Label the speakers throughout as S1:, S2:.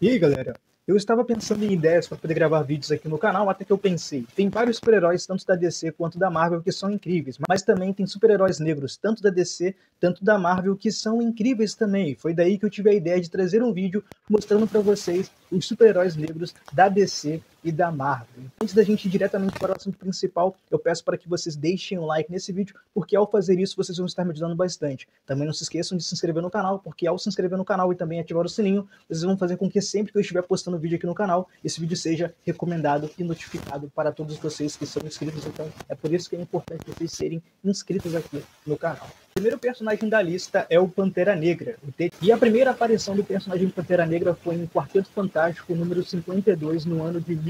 S1: E aí, galera? Eu estava pensando em ideias para poder gravar vídeos aqui no canal, até que eu pensei, tem vários super-heróis, tanto da DC quanto da Marvel, que são incríveis, mas também tem super-heróis negros, tanto da DC, tanto da Marvel, que são incríveis também. Foi daí que eu tive a ideia de trazer um vídeo mostrando para vocês os super-heróis negros da DC e da Marvel. Antes da gente ir diretamente para o assunto principal, eu peço para que vocês deixem um like nesse vídeo, porque ao fazer isso vocês vão estar me ajudando bastante. Também não se esqueçam de se inscrever no canal, porque ao se inscrever no canal e também ativar o sininho, vocês vão fazer com que sempre que eu estiver postando vídeo aqui no canal, esse vídeo seja recomendado e notificado para todos vocês que são inscritos. Então é por isso que é importante vocês serem inscritos aqui no canal. O primeiro personagem da lista é o Pantera Negra. E a primeira aparição do personagem Pantera Negra foi em Quarteto Fantástico número 52, no ano de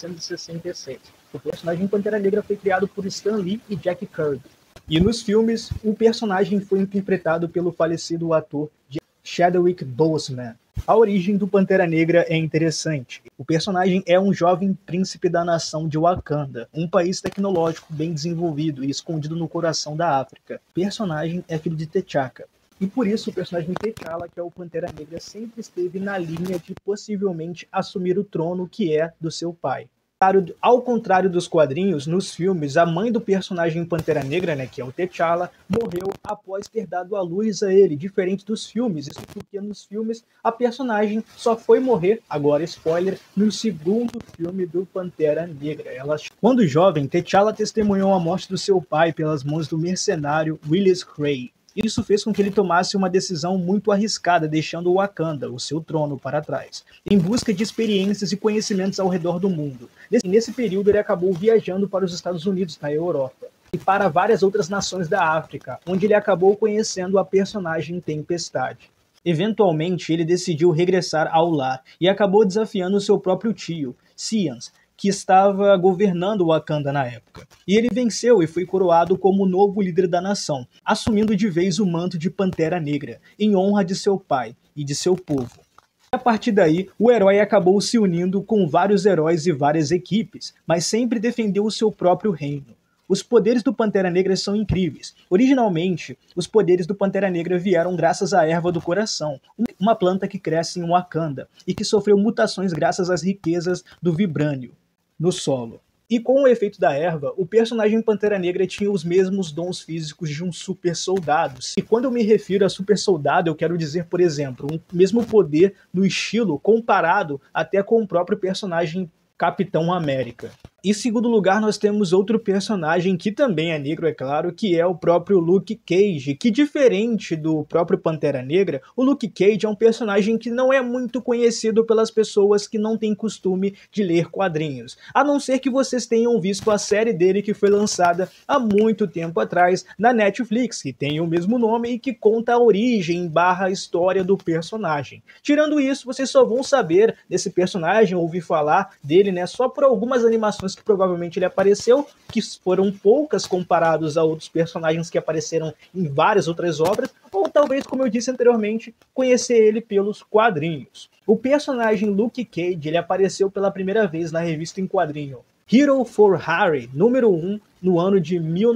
S1: 1967. O personagem Pantera Negra foi criado por Stan Lee e Jack Kirby. E nos filmes, o personagem foi interpretado pelo falecido ator Chadwick Boseman. A origem do Pantera Negra é interessante. O personagem é um jovem príncipe da nação de Wakanda, um país tecnológico bem desenvolvido e escondido no coração da África. O personagem é filho de T'Chaka. E por isso o personagem T'Challa, que é o Pantera Negra, sempre esteve na linha de possivelmente assumir o trono que é do seu pai. Ao contrário dos quadrinhos, nos filmes, a mãe do personagem Pantera Negra, que é o T'Challa, morreu após ter dado à luz a ele, diferente dos filmes. Isso porque nos filmes a personagem só foi morrer, agora spoiler, no segundo filme do Pantera Negra. Quando jovem, T'Challa testemunhou a morte do seu pai pelas mãos do mercenário Willis Cray. Isso fez com que ele tomasse uma decisão muito arriscada, deixando o Wakanda, o seu trono, para trás, em busca de experiências e conhecimentos ao redor do mundo. Nesse período, ele acabou viajando para os Estados Unidos, na Europa, e para várias outras nações da África, onde ele acabou conhecendo a personagem Tempestade. Eventualmente, ele decidiu regressar ao lar e acabou desafiando seu próprio tio, Cians, que estava governando Wakanda na época. E ele venceu e foi coroado como o novo líder da nação, assumindo de vez o manto de Pantera Negra, em honra de seu pai e de seu povo. A partir daí, o herói acabou se unindo com vários heróis e várias equipes, mas sempre defendeu o seu próprio reino. Os poderes do Pantera Negra são incríveis. Originalmente, os poderes do Pantera Negra vieram graças à erva do coração, uma planta que cresce em Wakanda e que sofreu mutações graças às riquezas do vibrânio no solo. E com o efeito da erva, o personagem Pantera Negra tinha os mesmos dons físicos de um super soldado. E quando eu me refiro a super soldado, eu quero dizer, por exemplo, um mesmo poder no estilo comparado até com o próprio personagem Capitão América. Em segundo lugar, nós temos outro personagem que também é negro, é claro, que é o próprio Luke Cage, que diferente do próprio Pantera Negra, o Luke Cage é um personagem que não é muito conhecido pelas pessoas que não têm costume de ler quadrinhos, a não ser que vocês tenham visto a série dele que foi lançada há muito tempo atrás na Netflix, que tem o mesmo nome e que conta a origem / história do personagem. Tirando isso, vocês só vão saber desse personagem, ouvir falar dele, só por algumas animações que provavelmente ele apareceu, que foram poucas comparados a outros personagens que apareceram em várias outras obras, ou talvez, como eu disse anteriormente, conhecer ele pelos quadrinhos. O personagem Luke Cage, ele apareceu pela primeira vez na revista em quadrinho Hero for Hire, número 1, no ano de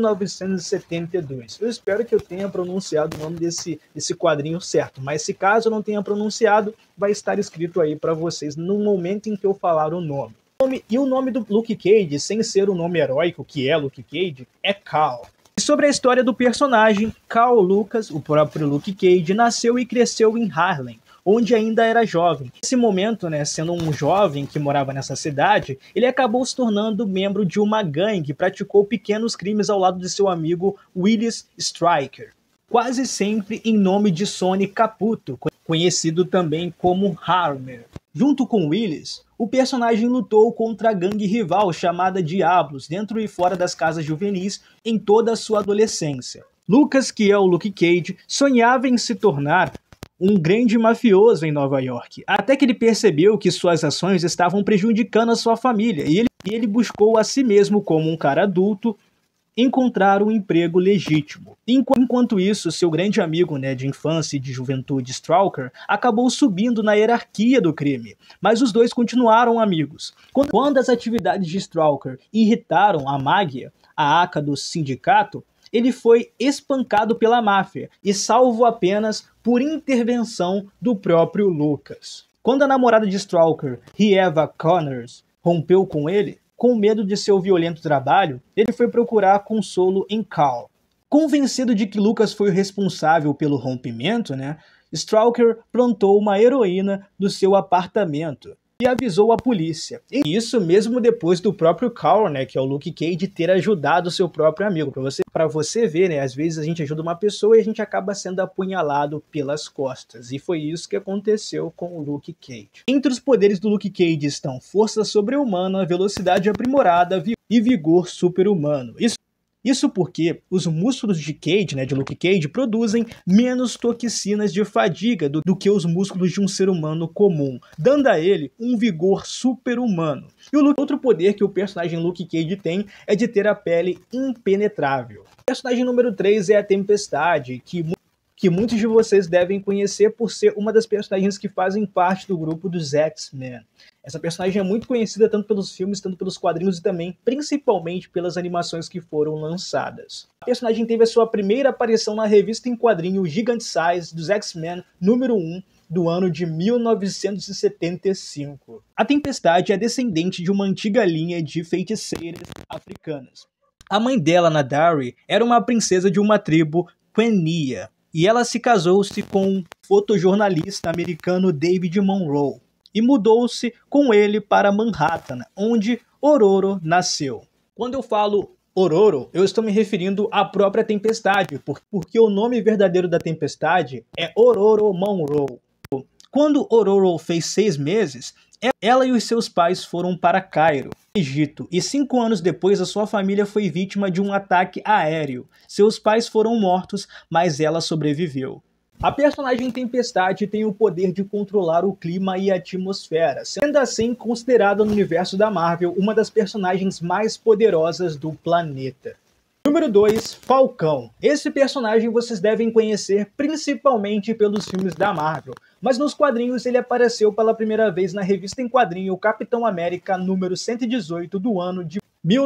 S1: 1972. Eu espero que eu tenha pronunciado o nome desse quadrinho certo, mas se caso eu não tenha pronunciado, vai estar escrito aí para vocês no momento em que eu falar o nome. E o nome do Luke Cage, sem ser o nome heróico que é Luke Cage, é Cal. E sobre a história do personagem, Cal Lucas, o próprio Luke Cage, nasceu e cresceu em Harlem, onde ainda era jovem. Nesse momento, sendo um jovem que morava nessa cidade, ele acabou se tornando membro de uma gangue e praticou pequenos crimes ao lado de seu amigo Willis Stryker, quase sempre em nome de Sonny Caputo, conhecido também como Harmer. Junto com Willis, o personagem lutou contra a gangue rival chamada Diablos, dentro e fora das casas juvenis, em toda a sua adolescência. Lucas, que é o Luke Cage, sonhava em se tornar um grande mafioso em Nova York, até que ele percebeu que suas ações estavam prejudicando a sua família, e ele buscou a si mesmo como um cara adulto, encontrar um emprego legítimo. Enquanto isso, seu grande amigo de infância e de juventude, Stryker, acabou subindo na hierarquia do crime, mas os dois continuaram amigos. Quando as atividades de Stryker irritaram a Maggia, a ACA do sindicato, ele foi espancado pela máfia e salvo apenas por intervenção do próprio Lucas. Quando a namorada de Stalker, Eva Connors, rompeu com ele, com medo de seu violento trabalho, ele foi procurar consolo em Cal. Convencido de que Lucas foi o responsável pelo rompimento, Stalker plantou uma heroína no seu apartamento e avisou a polícia. E isso mesmo depois do próprio Cal, que é o Luke Cage, ter ajudado o seu próprio amigo. Para você ver, às vezes a gente ajuda uma pessoa e a gente acaba sendo apunhalado pelas costas. E foi isso que aconteceu com o Luke Cage. Entre os poderes do Luke Cage estão força sobre-humana, velocidade aprimorada e vigor super-humano. Isso porque os músculos de Luke Cage, produzem menos toxinas de fadiga do que os músculos de um ser humano comum, dando a ele um vigor super-humano. E o outro poder que o personagem Luke Cage tem é de ter a pele impenetrável. O personagem número 3 é a Tempestade, que muitos de vocês devem conhecer por ser uma das personagens que fazem parte do grupo dos X-Men. Essa personagem é muito conhecida tanto pelos filmes, tanto pelos quadrinhos e também, principalmente, pelas animações que foram lançadas. A personagem teve a sua primeira aparição na revista em quadrinho Gigant Size dos X-Men número 1, do ano de 1975. A Tempestade é descendente de uma antiga linha de feiticeiras africanas. A mãe dela, Nadari, era uma princesa de uma tribo Quenya, e ela se casou-se com o fotojornalista americano David Monroe e mudou-se com ele para Manhattan, onde Ororo nasceu. Quando eu falo Ororo, eu estou me referindo à própria Tempestade, porque o nome verdadeiro da Tempestade é Ororo Monroe. Quando Ororo fez 6 meses, ela e os seus pais foram para Cairo, Egito, e 5 anos depois a sua família foi vítima de um ataque aéreo. Seus pais foram mortos, mas ela sobreviveu. A personagem Tempestade tem o poder de controlar o clima e a atmosfera, sendo assim considerada no universo da Marvel uma das personagens mais poderosas do planeta. Número 2, Falcão. Esse personagem vocês devem conhecer principalmente pelos filmes da Marvel, mas nos quadrinhos ele apareceu pela primeira vez na revista em quadrinho Capitão América número 118 do ano de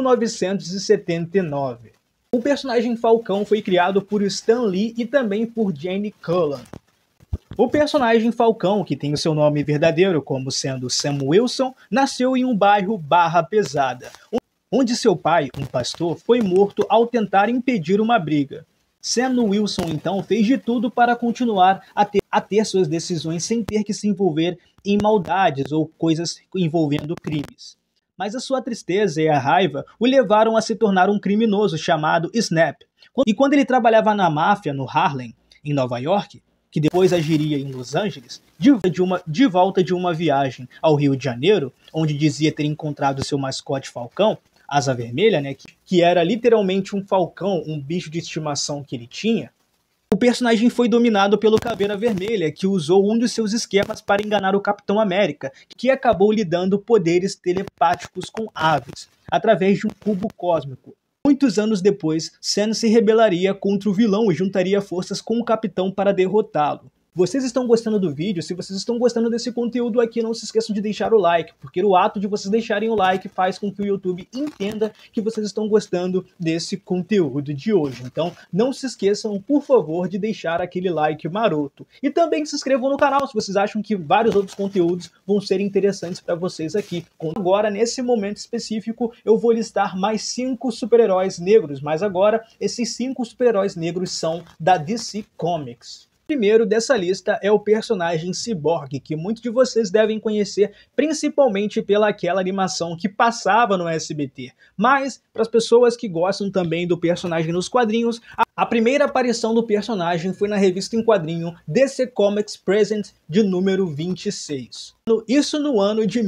S1: 1979. O personagem Falcão foi criado por Stan Lee e também por Gene Colan. O personagem Falcão, que tem o seu nome verdadeiro como sendo Sam Wilson, nasceu em um bairro Barra Pesada, onde seu pai, um pastor, foi morto ao tentar impedir uma briga. Sam Wilson, então, fez de tudo para continuar a ter suas decisões sem ter que se envolver em maldades ou coisas envolvendo crimes. Mas a sua tristeza e a raiva o levaram a se tornar um criminoso chamado Snap. E quando ele trabalhava na máfia no Harlem, em Nova York, que depois agiria em Los Angeles, de volta de uma viagem ao Rio de Janeiro, onde dizia ter encontrado seu mascote Falcão, Asa Vermelha, que era literalmente um falcão, um bicho de estimação que ele tinha, o personagem foi dominado pelo Caveira Vermelha, que usou um dos seus esquemas para enganar o Capitão América, que acabou lhe dando poderes telepáticos com aves, através de um cubo cósmico. Muitos anos depois, Sam se rebelaria contra o vilão e juntaria forças com o Capitão para derrotá-lo. Vocês estão gostando do vídeo? Se vocês estão gostando desse conteúdo aqui, não se esqueçam de deixar o like, porque o ato de vocês deixarem o like faz com que o YouTube entenda que vocês estão gostando desse conteúdo de hoje. Então, não se esqueçam, por favor, de deixar aquele like maroto. E também se inscrevam no canal se vocês acham que vários outros conteúdos vão ser interessantes para vocês aqui. Agora, nesse momento específico, eu vou listar mais 5 super-heróis negros, mas agora, esses 5 super-heróis negros são da DC Comics. O primeiro dessa lista é o personagem Cyborg, que muitos de vocês devem conhecer principalmente pelaquela animação que passava no SBT. Mas, para as pessoas que gostam também do personagem nos quadrinhos, a primeira aparição do personagem foi na revista em quadrinho DC Comics Present de número 26. Isso no ano de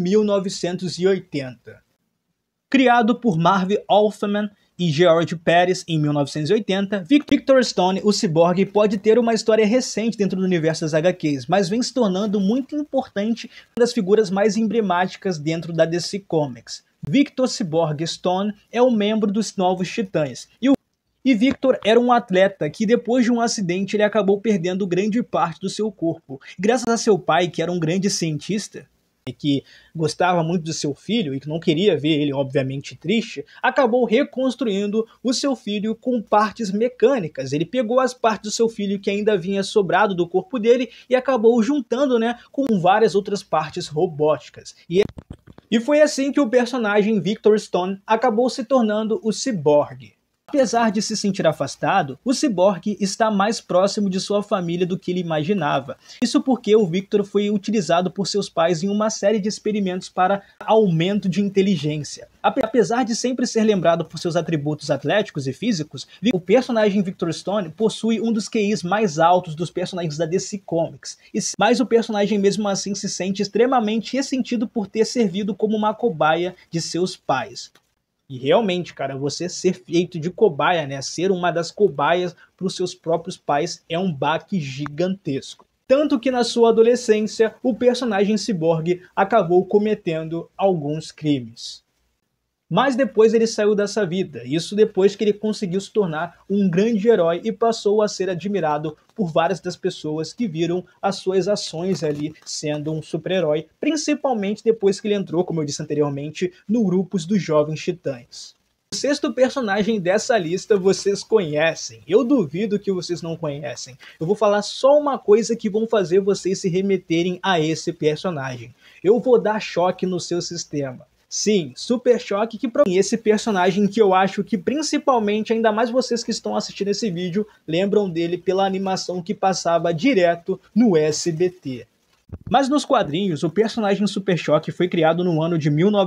S1: 1980. Criado por Marv Wolfman e George Pérez em 1980, Victor Stone, o Cyborg, pode ter uma história recente dentro do universo das HQs, mas vem se tornando muito importante, uma das figuras mais emblemáticas dentro da DC Comics. Victor Cyborg Stone é um membro dos Novos Titãs, e Victor era um atleta que depois de um acidente ele acabou perdendo grande parte do seu corpo. Graças a seu pai, que era um grande cientista, que gostava muito do seu filho e que não queria ver ele, obviamente, triste, acabou reconstruindo o seu filho com partes mecânicas. Ele pegou as partes do seu filho que ainda vinha sobrado do corpo dele e acabou juntando, né, com várias outras partes robóticas. E foi assim que o personagem Victor Stone acabou se tornando o Cyborg. Apesar de se sentir afastado, o Cyborg está mais próximo de sua família do que ele imaginava. Isso porque o Victor foi utilizado por seus pais em uma série de experimentos para aumento de inteligência. Apesar de sempre ser lembrado por seus atributos atléticos e físicos, o personagem Victor Stone possui um dos QIs mais altos dos personagens da DC Comics. Mas o personagem mesmo assim se sente extremamente ressentido por ter servido como uma cobaia de seus pais. E realmente, cara, você ser feito de cobaia, né, ser uma das cobaias para os seus próprios pais é um baque gigantesco. Tanto que na sua adolescência, o personagem Cyborg acabou cometendo alguns crimes. Mas depois ele saiu dessa vida, isso depois que ele conseguiu se tornar um grande herói e passou a ser admirado por várias das pessoas que viram as suas ações ali sendo um super-herói, principalmente depois que ele entrou, como eu disse anteriormente, no grupo dos Jovens Titãs. O sexto personagem dessa lista vocês conhecem, eu duvido que vocês não conhecem. Eu vou falar só uma coisa que vão fazer vocês se remeterem a esse personagem. Eu vou dar choque no seu sistema. Sim, Super Choque, que para mim esse personagem que eu acho que principalmente, ainda mais vocês que estão assistindo esse vídeo, lembram dele pela animação que passava direto no SBT. Mas nos quadrinhos, o personagem Super Choque foi criado no ano de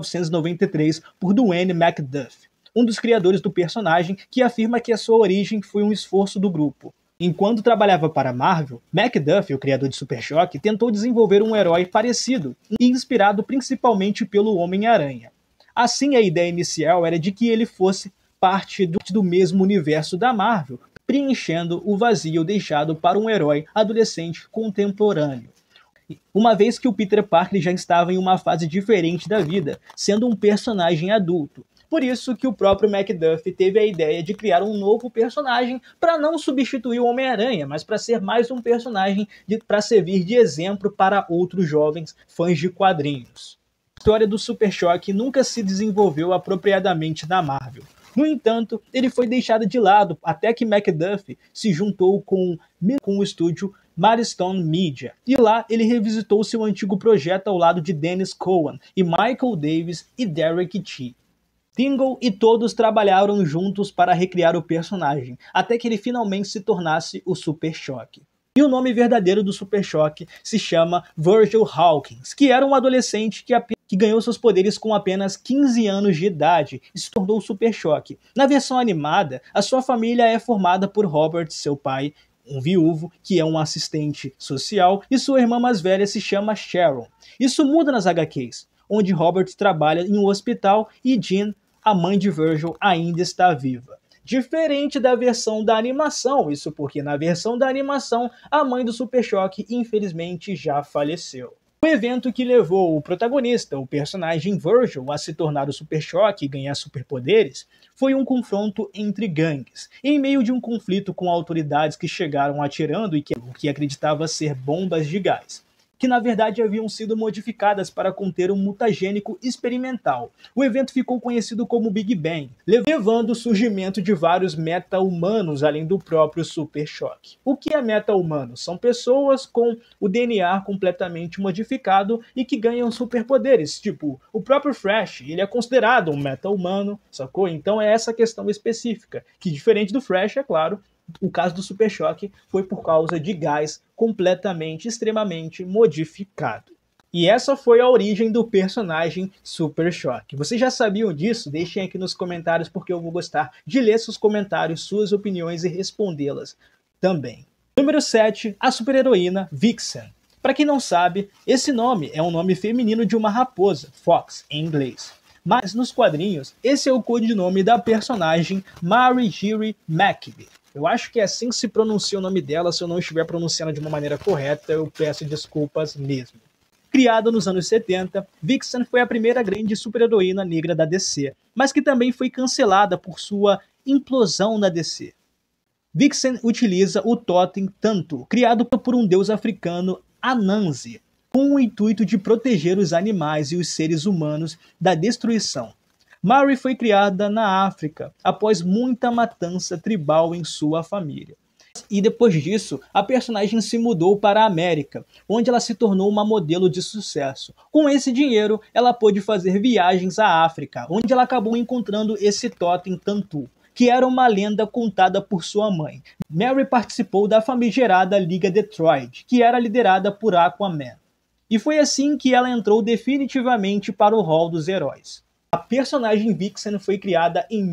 S1: 1993 por Dwayne McDuff, um dos criadores do personagem, que afirma que a sua origem foi um esforço do grupo. Enquanto trabalhava para a Marvel, McDuff, o criador de Super Choque, tentou desenvolver um herói parecido e inspirado principalmente pelo Homem-Aranha. Assim, a ideia inicial era de que ele fosse parte do mesmo universo da Marvel, preenchendo o vazio deixado para um herói adolescente contemporâneo. Uma vez que o Peter Parker já estava em uma fase diferente da vida, sendo um personagem adulto. Por isso que o próprio McDuff teve a ideia de criar um novo personagem para não substituir o Homem-Aranha, mas para ser mais um personagem para servir de exemplo para outros jovens fãs de quadrinhos. A história do Super Choque nunca se desenvolveu apropriadamente na Marvel. No entanto, ele foi deixado de lado até que McDuff se juntou com o estúdio Milestone Media. E lá ele revisitou seu antigo projeto ao lado de Dennis Cowan e Michael Davis e Derek T. Tingle e todos trabalharam juntos para recriar o personagem, até que ele finalmente se tornasse o Super Choque. E o nome verdadeiro do Super Choque se chama Virgil Hawkins, que era um adolescente que ganhou seus poderes com apenas 15 anos de idade e se tornou o Super Choque. Na versão animada, a sua família é formada por Robert, seu pai, um viúvo, que é um assistente social, e sua irmã mais velha se chama Sharon. Isso muda nas HQs, onde Robert trabalha em um hospital e Jean, a mãe de Virgil, ainda está viva. Diferente da versão da animação, isso porque na versão da animação, a mãe do Super Choque infelizmente já faleceu. O evento que levou o protagonista, o personagem Virgil, a se tornar o Super Choque e ganhar superpoderes, foi um confronto entre gangues, em meio de um conflito com autoridades que chegaram atirando e que acreditava ser bombas de gás, que na verdade haviam sido modificadas para conter um mutagênico experimental. O evento ficou conhecido como Big Bang, levando o surgimento de vários meta-humanos além do próprio Super Choque. O que é meta-humano? São pessoas com o DNA completamente modificado e que ganham superpoderes, tipo o próprio Flash, ele é considerado um meta-humano, sacou? Então é essa questão específica, que diferente do Flash, é claro, o caso do Super Choque foi por causa de gás completamente, extremamente modificado. E essa foi a origem do personagem Super Choque. Vocês já sabiam disso? Deixem aqui nos comentários porque eu vou gostar de ler seus comentários, suas opiniões e respondê-las também. Número 7, a super-heroína Vixen. Para quem não sabe, esse nome é um nome feminino de uma raposa, Fox em inglês. Mas nos quadrinhos, esse é o codinome da personagem Marjorie McVeigh. Eu acho que é assim que se pronuncia o nome dela. Se eu não estiver pronunciando de uma maneira correta, eu peço desculpas mesmo. Criada nos anos 70, Vixen foi a primeira grande super-heroína negra da DC, mas que também foi cancelada por sua implosão na DC. Vixen utiliza o Totem Tanto, criado por um deus africano, Anansi, com o intuito de proteger os animais e os seres humanos da destruição. Mary foi criada na África, após muita matança tribal em sua família. E depois disso, a personagem se mudou para a América, onde ela se tornou uma modelo de sucesso. Com esse dinheiro, ela pôde fazer viagens à África, onde ela acabou encontrando esse totem Tantu, que era uma lenda contada por sua mãe. Mary participou da famigerada Liga Detroit, que era liderada por Aquaman. E foi assim que ela entrou definitivamente para o hall dos heróis. A personagem Vixen foi criada em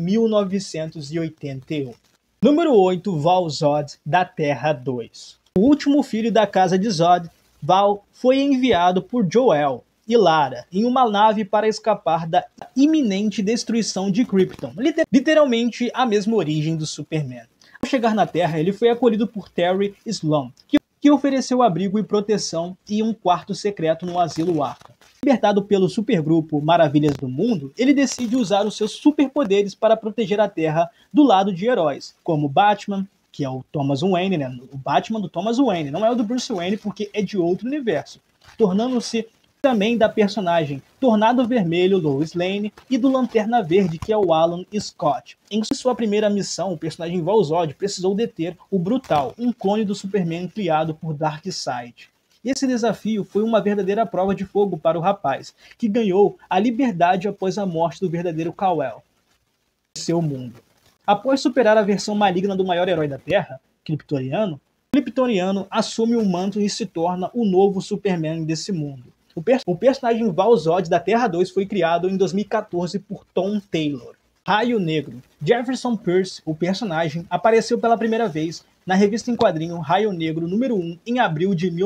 S1: 1981. Número 8, Val-Zod, da Terra 2. O último filho da casa de Zod, Val, foi enviado por Jor-El e Lara em uma nave para escapar da iminente destruição de Krypton, literalmente a mesma origem do Superman. Ao chegar na Terra, ele foi acolhido por Terry Sloan, que ofereceu abrigo e proteção e um quarto secreto no asilo Arkham. Libertado pelo supergrupo Maravilhas do Mundo, ele decide usar os seus superpoderes para proteger a Terra do lado de heróis, como Batman, que é o Thomas Wayne, né? O Batman do Thomas Wayne, não é o do Bruce Wayne porque é de outro universo, tornando-se também da personagem Tornado Vermelho, Lois Lane, e do Lanterna Verde, que é o Alan Scott. Em sua primeira missão, o personagem Val-Zod precisou deter o Brutal, um clone do Superman criado por Darkseid. Esse desafio foi uma verdadeira prova de fogo para o rapaz, que ganhou a liberdade após a morte do verdadeiro Kal-El em seu mundo. Após superar a versão maligna do maior herói da Terra, Kryptoniano, o Kryptoniano assume o manto e se torna o novo Superman desse mundo. O personagem Val-Zod da Terra 2 foi criado em 2014 por Tom Taylor. Raio Negro. Jefferson Pierce, o personagem, apareceu pela primeira vez na revista em quadrinho Raio Negro número 1 em abril de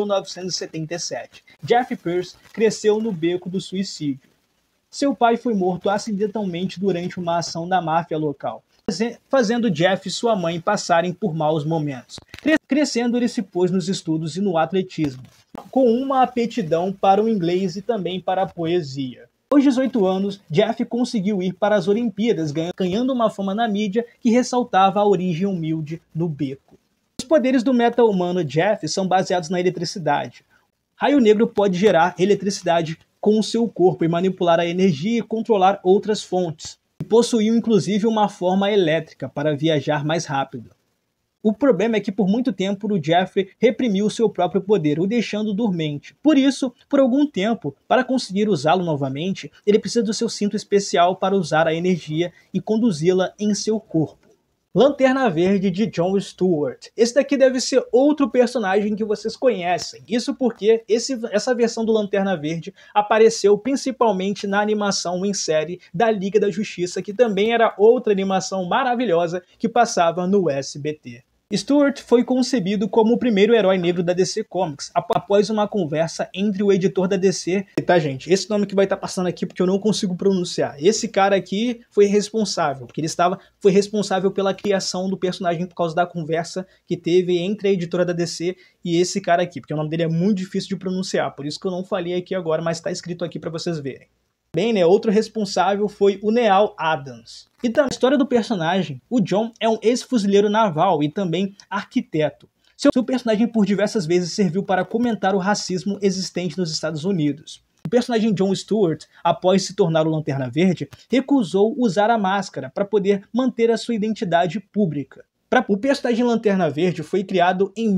S1: 1977. Jeff Pierce cresceu no beco do suicídio. Seu pai foi morto acidentalmente durante uma ação da máfia local, fazendo Jeff e sua mãe passarem por maus momentos. Crescendo, ele se pôs nos estudos e no atletismo, com uma aptidão para o inglês e também para a poesia. Aos 18 anos, Jeff conseguiu ir para as Olimpíadas, ganhando uma fama na mídia que ressaltava a origem humilde no beco. Os poderes do meta-humano Jeff são baseados na eletricidade. Raio Negro pode gerar eletricidade com o seu corpo e manipular a energia e controlar outras fontes. Possuiu inclusive uma forma elétrica para viajar mais rápido. O problema é que por muito tempo o Jeff reprimiu seu próprio poder, o deixando dormente. Por isso, por algum tempo, para conseguir usá-lo novamente, ele precisa do seu cinto especial para usar a energia e conduzi-la em seu corpo. Lanterna Verde de John Stewart. Esse daqui deve ser outro personagem que vocês conhecem. Isso porque essa versão do Lanterna Verde apareceu principalmente na animação em série da Liga da Justiça, que também era outra animação maravilhosa que passava no SBT. Stewart foi concebido como o primeiro herói negro da DC Comics, após uma conversa entre o editor da DC... Tá, gente? Esse nome que vai estar passando aqui porque eu não consigo pronunciar. Esse cara aqui foi responsável, porque foi responsável pela criação do personagem por causa da conversa que teve entre a editora da DC e esse cara aqui, porque o nome dele é muito difícil de pronunciar, por isso que eu não falei aqui agora, mas tá escrito aqui para vocês verem. Bem, né, outro responsável foi o Neal Adams. Então, na história do personagem, o John é um ex-fuzileiro naval e também arquiteto. Seu personagem por diversas vezes serviu para comentar o racismo existente nos Estados Unidos. O personagem John Stewart, após se tornar o Lanterna Verde, recusou usar a máscara para poder manter a sua identidade pública. O personagem Lanterna Verde foi criado em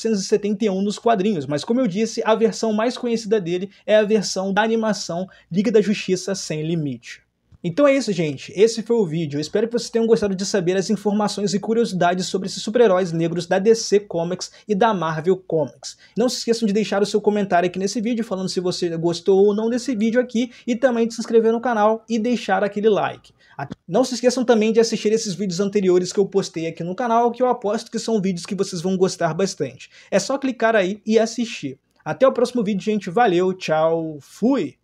S1: 1971 nos quadrinhos, mas como eu disse, a versão mais conhecida dele é a versão da animação Liga da Justiça Sem Limite. Então é isso, gente. Esse foi o vídeo. Eu espero que vocês tenham gostado de saber as informações e curiosidades sobre esses super-heróis negros da DC Comics e da Marvel Comics. Não se esqueçam de deixar o seu comentário aqui nesse vídeo, falando se você gostou ou não desse vídeo aqui, e também de se inscrever no canal e deixar aquele like. Não se esqueçam também de assistir esses vídeos anteriores que eu postei aqui no canal, que eu aposto que são vídeos que vocês vão gostar bastante. É só clicar aí e assistir. Até o próximo vídeo, gente. Valeu, tchau, fui!